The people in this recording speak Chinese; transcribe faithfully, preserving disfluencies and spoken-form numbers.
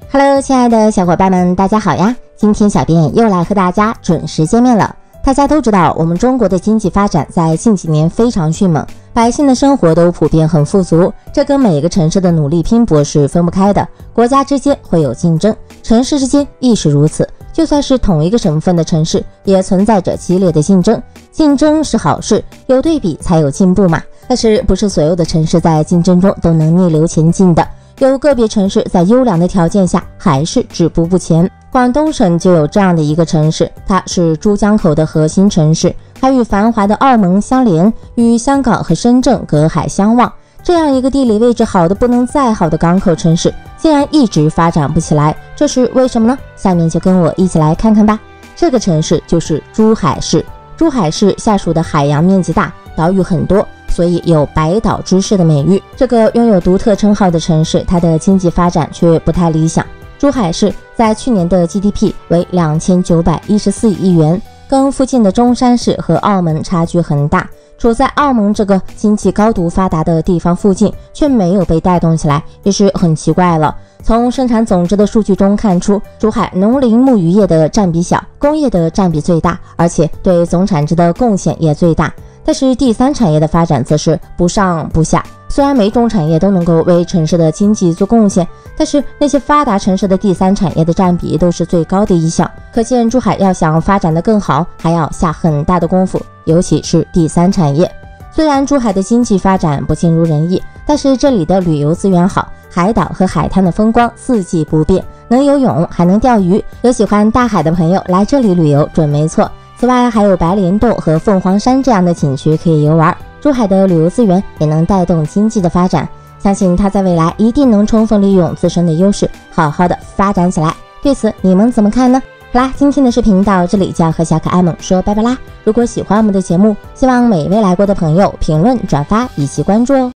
Hello， 亲爱的小伙伴们，大家好呀！今天小编又来和大家准时见面了。大家都知道，我们中国的经济发展在近几年非常迅猛，百姓的生活都普遍很富足，这跟每个城市的努力拼搏是分不开的。国家之间会有竞争，城市之间亦是如此。就算是同一个省份的城市，也存在着激烈的竞争。竞争是好事，有对比才有进步嘛。但是不是所有的城市在竞争中都能逆流前进的？有个别城市在优良的条件下还是止步不前。广东省就有这样的一个城市，它是珠江口的核心城市，还与繁华的澳门相连，与香港和深圳隔海相望。这样一个地理位置好的不能再好的港口城市，竟然一直发展不起来，这是为什么呢？下面就跟我一起来看看吧。这个城市就是珠海市。珠海市下属的海洋面积大，岛屿很多，所以有百岛之市的美誉。这个拥有独特称号的城市，它的经济发展却不太理想。珠海市在去年的 G D P 为两千九百一十四亿元，跟附近的中山市和澳门差距很大。处在澳门这个经济高度发达的地方附近，却没有被带动起来，也是很奇怪了。从生产总值的数据中看出，珠海农林牧渔业的占比小，工业的占比最大，而且对总产值的贡献也最大。但是第三产业的发展则是不上不下。虽然每种产业都能够为城市的经济做贡献，但是那些发达城市的第三产业的占比都是最高的一项。可见珠海要想发展得更好，还要下很大的功夫，尤其是第三产业。虽然珠海的经济发展不尽如人意，但是这里的旅游资源好，海岛和海滩的风光四季不变，能游泳还能钓鱼，有喜欢大海的朋友来这里旅游准没错。此外还有白莲洞和凤凰山这样的景区可以游玩，珠海的旅游资源也能带动经济的发展，相信它在未来一定能充分利用自身的优势，好好的发展起来。对此你们怎么看呢？好啦，今天的视频到这里就要和小可爱们说拜拜啦！如果喜欢我们的节目，希望每位来过的朋友评论、转发以及关注哦。